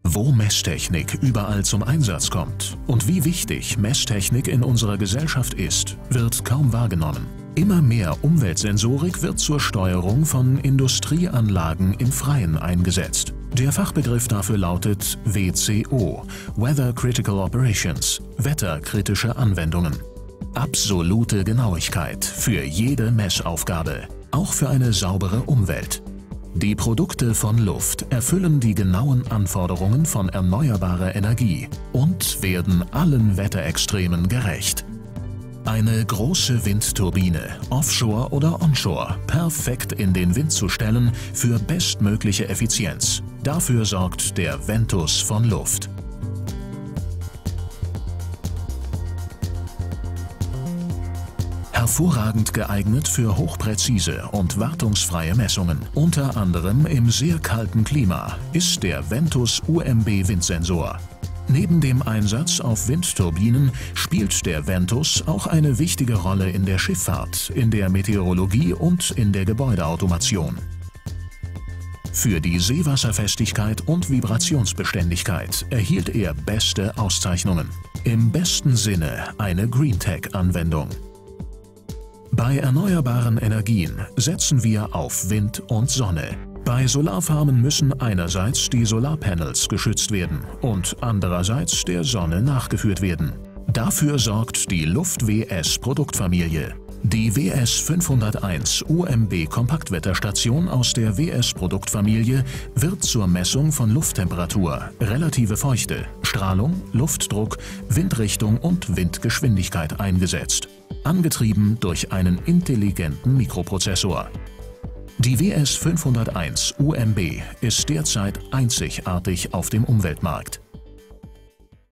Wo Messtechnik überall zum Einsatz kommt und wie wichtig Messtechnik in unserer Gesellschaft ist, wird kaum wahrgenommen. Immer mehr Umweltsensorik wird zur Steuerung von Industrieanlagen im Freien eingesetzt. Der Fachbegriff dafür lautet WCO, Weather Critical Operations, wetterkritische Anwendungen. Absolute Genauigkeit für jede Messaufgabe, auch für eine saubere Umwelt. Die Produkte von Luft erfüllen die genauen Anforderungen von erneuerbarer Energie und werden allen Wetterextremen gerecht. Eine große Windturbine, offshore oder onshore, perfekt in den Wind zu stellen für bestmögliche Effizienz. Dafür sorgt der Ventus von Luft. Hervorragend geeignet für hochpräzise und wartungsfreie Messungen. Unter anderem im sehr kalten Klima ist der Ventus UMB Windsensor. Neben dem Einsatz auf Windturbinen spielt der Ventus auch eine wichtige Rolle in der Schifffahrt, in der Meteorologie und in der Gebäudeautomation. Für die Seewasserfestigkeit und Vibrationsbeständigkeit erhielt er beste Auszeichnungen. Im besten Sinne eine Greentech-Anwendung. Bei erneuerbaren Energien setzen wir auf Wind und Sonne. Bei Solarfarmen müssen einerseits die Solarpanels geschützt werden und andererseits der Sonne nachgeführt werden. Dafür sorgt die Luft-WS Produktfamilie. Die WS 501 UMB Kompaktwetterstation aus der WS Produktfamilie wird zur Messung von Lufttemperatur, relative Feuchte, Strahlung, Luftdruck, Windrichtung und Windgeschwindigkeit eingesetzt. Angetrieben durch einen intelligenten Mikroprozessor. Die WS 501 UMB ist derzeit einzigartig auf dem Umweltmarkt.